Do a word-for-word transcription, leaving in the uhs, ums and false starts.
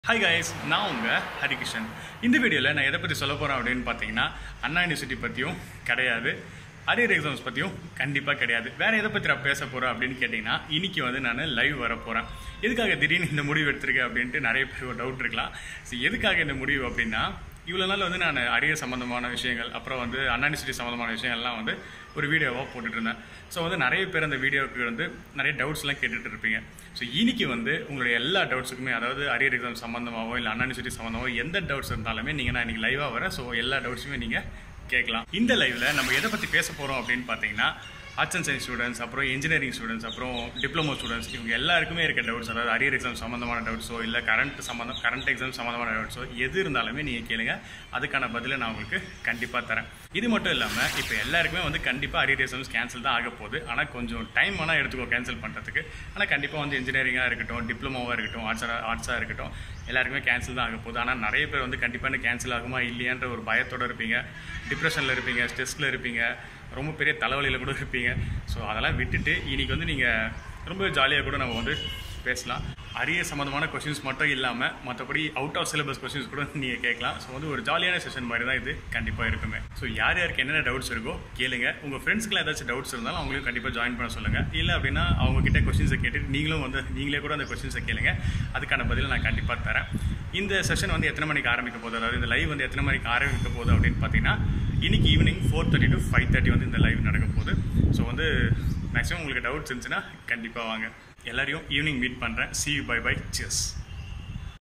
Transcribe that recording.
Hi guys, நான் உங்க ஹரிகிருஷ்ணன். இந்த வீடியோல நான் எதை பத்தி சொல்ல போறேன் அப்படினு பாத்தீங்கன்னா அண்ணா யுனிவர்சிட்டி பத்தியும் கிடையாது, அரியர் எக்ஸாம்ஸ் பத்தியும் கண்டிப்பா கிடையாது. வேற எதை பத்தி நான் பேச போறேன் அப்படினு கேட்டிங்கன்னா இன்னைக்கு வந்து நான் லைவ் வர போறேன். எதுக்காக திடீர்னு இந்த முடிவு எடுத்துருக்கேன் அப்படினு நிறைய பேருக்கு டவுட் இருக்கலாம். சோ எதுக்காக இந்த முடிவு அப்படின்னா இவ்வளவு நாள் வந்து நான் அரியர் சம்பந்தமான விஷயங்கள் அப்புறம் வந்து அண்ணா யுனிவர்சிட்டி சம்பந்தமான விஷயங்கள்லாம் வந்து ஒரு வீடியோவாக போட்டுட்டு இருந்தேன். ஸோ வந்து நிறைய பேர் அந்த வீடியோவுக்கு வந்து நிறைய டவுட்ஸ்லாம் கேட்டுட்டு இருப்பீங்க. ஸோ இன்னைக்கு வந்து உங்களுடைய எல்லா டவுட்ஸுக்குமே, அதாவது அரியர் எக்ஸாம் சம்மந்தமாகவோ இல்லை அண்ணா யுனிவர்சிட்டி சம்மந்தமாகவோ எந்த டவுட்ஸ் இருந்தாலுமே நீங்கள் நான் இன்னைக்கு லைவாக வரேன். ஸோ எல்லா டவுட்ஸுமே நீங்கள் கேட்கலாம். இந்த லைவில் நம்ம எதை பற்றி பேச போகிறோம் அப்படின்னு பார்த்தீங்கன்னா ஆர்ட்ஸ் அண்ட் சயின்ஸ் ஸ்டூடெண்ட்ஸ், அப்புறம் இன்ஜினியரிங் ஸ்டூடெண்ட்ஸ், அப்புறம் டிப்ளமோ ஸ்டூடெண்ட்ஸ், இவங்க எல்லாருக்குமே இருக்க டவுட்ஸ், அதாவது அரியர் எக்ஸாம் சம்மந்தமான டவுட்ஸோ இல்லை கரண்ட் சம்மந்தம் கரண்ட் எக்ஸாம் சம்மந்தமான டவுட்ஸோ எது இருந்தாலுமே நீங்கள் கேளுங்க, அதுக்கான பதிலை நான் உங்களுக்கு கண்டிப்பாக தரேன். இது மட்டும் இல்லாமல் இப்போ எல்லாருக்குமே வந்து கண்டிப்பாக அரியர் எக்ஸாம்ஸ் கேன்சல் தான் ஆக போகுது. ஆனால் கொஞ்சம் டைம் ஆனால் எடுத்துக்கோ கேன்சல் பண்ணுறதுக்கு. ஆனால் கண்டிப்பாக வந்து இன்ஜினியரிங்காக இருக்கட்டும், டிப்ளமோவாக இருக்கட்டும், ஆர்ட்ஸாக ஆர்ட்ஸாக இருக்கட்டும், எல்லாருக்குமே கேன்சல் தான் ஆக போகுது. ஆனால் நிறைய பேர் வந்து கண்டிப்பாக கேன்சல் ஆகுமா இல்லையான்ற ஒரு பயத்தோடு இருப்பீங்க, டிப்ரெஷனில் இருப்பீங்க, ஸ்ட்ரெஸ்ஸில் இருப்பீங்க, ரொம்ப பெரிய தலைவலியில் கூட இருப்பீங்க. ஸோ அதெல்லாம் விட்டுட்டு இன்றைக்கி வந்து நீங்கள் ரொம்ப ஜாலியாக கூட நம்ம வந்து பேசலாம். அரியர் சம்மந்தமான கொஸ்டின்ஸ் மட்டும் இல்லாமல் மற்றபடி அவுட் ஆஃப் சிலபஸ் கொஸ்டின்ஸ் கூட நீங்கள் கேட்கலாம். ஸோ வந்து ஒரு ஜாலியான செஷன் மாதிரி தான் இது கண்டிப்பாக இருக்குமே. ஸோ யார் யாருக்கு என்னென்ன டவுட்ஸ் இருக்கோ கேளுங்க. உங்கள் ஃப்ரெண்ட்ஸ்க்குலாம் ஏதாச்சும் டவுட்ஸ் இருந்தாலும் அவங்களையும் கண்டிப்பாக ஜாயின் பண்ண சொல்லுங்கள். இல்லை அப்படின்னா அவங்ககிட்ட கொஸ்டின்ஸை கேட்டுட்டு நீங்களும் வந்து நீங்களே கூட அந்த கொஸ்டின்ஸை கேளுங்க, அதுக்கான பதிலை நான் கண்டிப்பாக தரேன். இந்த செஷன் வந்து எத்தனை மணிக்கு ஆரம்பிக்க போகுது, அதாவது இந்த லைவ் வந்து எத்தனை மணிக்கு ஆரம்பிக்க போகுது அப்படின்னு பார்த்தீங்கன்னா இன்னைக்கு evening four thirty to five thirty வந்து இந்த லைவ் நடக்க போகுது. ஸோ வந்து மேக்ஸிமம் உங்களுக்கு டவுட்ஸ் இருந்துச்சுன்னா கண்டிப்பாக வாங்க. எல்லாரையும் ஈவினிங் மீட் பண்ணுறேன். see you, bye bye, cheers.